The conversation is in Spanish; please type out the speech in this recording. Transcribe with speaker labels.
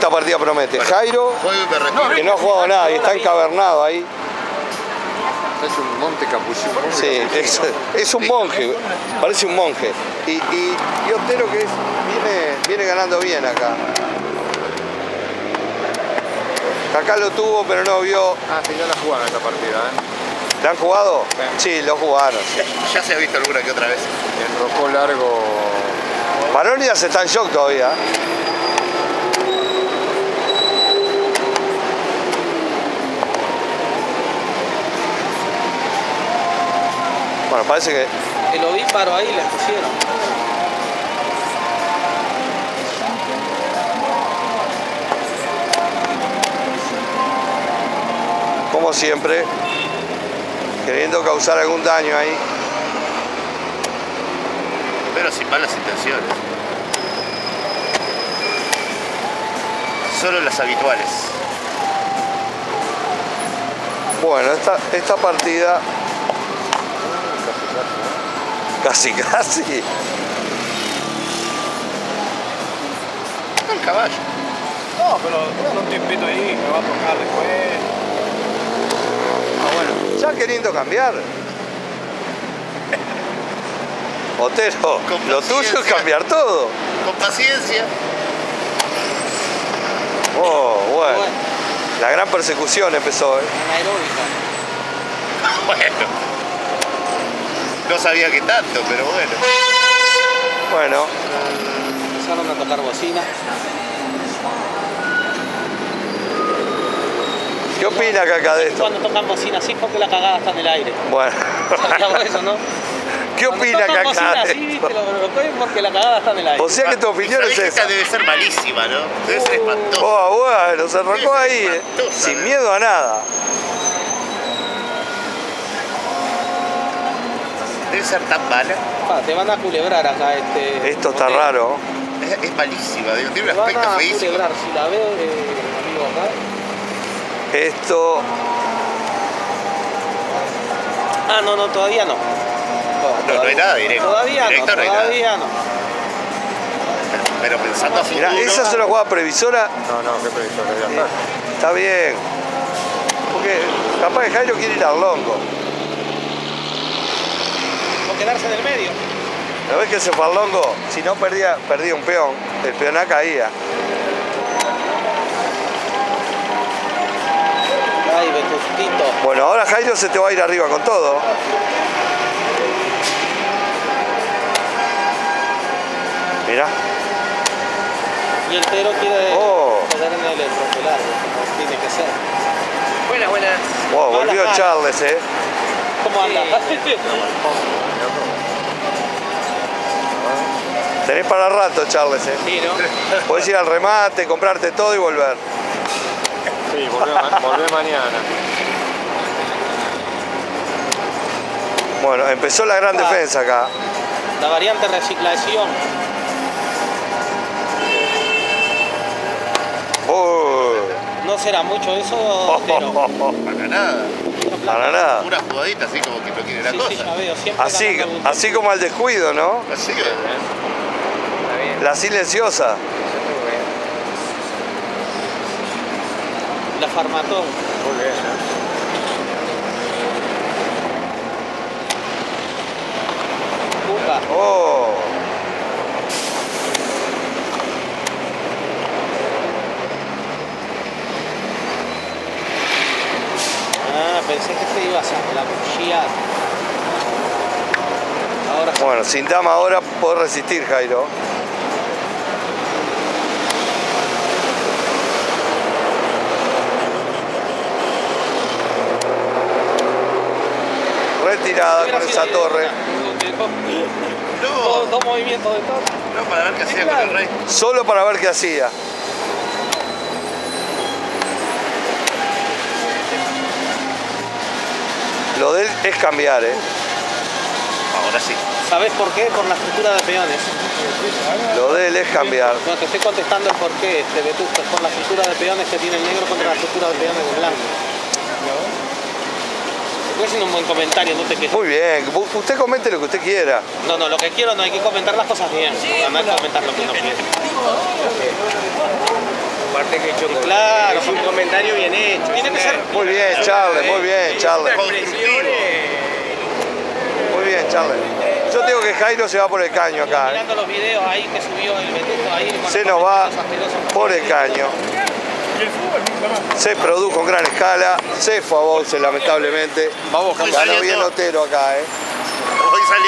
Speaker 1: esta partida promete.
Speaker 2: Bueno,
Speaker 1: Jairo, que no ha jugado nada y está encabernado ahí.
Speaker 3: Es un monte capuchino.
Speaker 1: Sí, es un monje, parece un monje. Y Otero que viene ganando bien acá. Acá lo tuvo, pero no vio.
Speaker 3: Ah, sí, ya la jugaron esta partida, ¿eh?
Speaker 1: ¿La han jugado? Sí, lo jugaron. Sí.
Speaker 2: Ya se ha visto alguna que otra vez.
Speaker 3: Enrocó largo.
Speaker 1: Maronias está en shock todavía. Bueno, parece que...
Speaker 4: El ovíparo ahí le pusieron.
Speaker 1: Como siempre, queriendo causar algún daño ahí.
Speaker 2: Pero sin malas intenciones. Solo las habituales.
Speaker 1: Bueno, esta partida... Casi.
Speaker 2: El caballo.
Speaker 4: No, pero bueno, un tiempito ahí, me va a tocar después.
Speaker 1: Bueno, ya queriendo cambiar. Otero, lo tuyo es cambiar todo.
Speaker 2: Con paciencia.
Speaker 1: Oh, bueno. La gran persecución empezó, ¿eh?
Speaker 4: Anaeróbica.
Speaker 2: Bueno. No sabía que tanto, pero bueno.
Speaker 1: Bueno.
Speaker 4: Empezaron a tocar bocina.
Speaker 1: ¿Qué opina Caca de esto?
Speaker 4: Cuando tocan bocina así porque la cagada está en el aire.
Speaker 1: Bueno.
Speaker 4: ¿Sabíamos eso, no?
Speaker 1: ¿Qué opina Caca
Speaker 4: bocina
Speaker 1: de
Speaker 4: así,
Speaker 1: esto?
Speaker 4: viste, lo bloqueen porque la cagada está en el aire.
Speaker 1: O sea que tu opinión es esa.
Speaker 2: Debe ser malísima, ¿no? Debe ser espantosa.
Speaker 1: Oh, bueno, se arrancó ahí, sin miedo a nada.
Speaker 2: Debe ser tan mala.
Speaker 4: Te van a culebrar acá
Speaker 1: Esto está raro.
Speaker 2: Es malísima, tiene un
Speaker 4: Te van
Speaker 2: aspecto
Speaker 4: a
Speaker 2: feísimo.
Speaker 4: culebrar, si la ves, amigo, acá.
Speaker 1: Esto...
Speaker 4: Ah, no, todavía no.
Speaker 2: No hay nada directo.
Speaker 4: Todavía
Speaker 2: Directo
Speaker 4: no,
Speaker 2: hay nada.
Speaker 4: todavía no.
Speaker 2: Pero pensando a futuro...
Speaker 1: Mirá, esa es una jugada previsora.
Speaker 3: No, qué previsor, ya está.
Speaker 1: Está bien. Porque capaz que Jairo quiere ir al longo.
Speaker 4: O quedarse en el medio.
Speaker 1: ¿No ves que se fue al longo? Si no perdía un peón. El peoná caía.
Speaker 4: Ay, Vetustito.
Speaker 1: Bueno, ahora Jairo se te va a ir arriba con todo. Mirá.
Speaker 4: Y el Tero quiere joder en el propelar, como tiene que ser.
Speaker 5: Buenas.
Speaker 1: Wow, volvió Charles, ¿eh?
Speaker 4: ¿Cómo anda?
Speaker 1: Tenés para rato, Charles, ¿eh?
Speaker 4: Sí, ¿no?
Speaker 1: Podés ir al remate, comprarte todo y volver.
Speaker 3: Sí, volvé mañana.
Speaker 1: Bueno, empezó la gran defensa acá.
Speaker 4: La variante reciclación. ¿No será mucho eso, Tero?
Speaker 2: Para nada.
Speaker 1: Para nada.
Speaker 2: Una jugadita así como que no quiere la
Speaker 4: Sí,
Speaker 2: cosa.
Speaker 4: sí, ya veo. Siempre
Speaker 1: Así como al descuido, ¿no?
Speaker 2: Así
Speaker 5: Está bien.
Speaker 1: La silenciosa.
Speaker 4: La farmatón.
Speaker 3: Muy bien, ¿eh?
Speaker 4: Cuca.
Speaker 1: Oh.
Speaker 4: Ah, pensé que te ibas a la cuchillar. Ahora sí.
Speaker 1: Bueno, sin dama ahora puedo resistir, Jairo. Retirada con esa torre.
Speaker 2: No,
Speaker 4: Dos movimientos de torre.
Speaker 2: no, para ver qué hacía con el rey.
Speaker 1: Solo para ver qué hacía. Lo de él es cambiar, ¿eh?
Speaker 2: Ahora sí.
Speaker 4: ¿Sabés por qué? Por la estructura de peones.
Speaker 1: Lo de él es cambiar.
Speaker 4: No, te estoy contestando el por qué, Vetusto. Es por la estructura de peones que tiene el negro contra la estructura de peones del blanco. Estoy haciendo un buen comentario, no te quejes.
Speaker 1: Muy bien. Usted comente lo que usted quiera.
Speaker 4: No, lo que quiero no hay que comentar las cosas bien. No hay que comentar lo que no quiero.
Speaker 5: Comparte hecho.
Speaker 4: Claro,
Speaker 5: Es un comentario bien hecho.
Speaker 4: Tiene que ser-
Speaker 1: Muy bien, Charles, muy bien, Charles. Muy bien, Charles. Yo digo que Jairo se va por el caño acá.
Speaker 4: Mirando los videos ahí que subió el Betuto ahí. con
Speaker 1: Se
Speaker 4: los
Speaker 1: nos va
Speaker 4: comentarios asquerosos.
Speaker 1: por el caño. Se produjo en gran escala, se fue a boxe lamentablemente.
Speaker 3: Vamos,
Speaker 1: Ganó bien Otero acá,
Speaker 2: Hoy salió.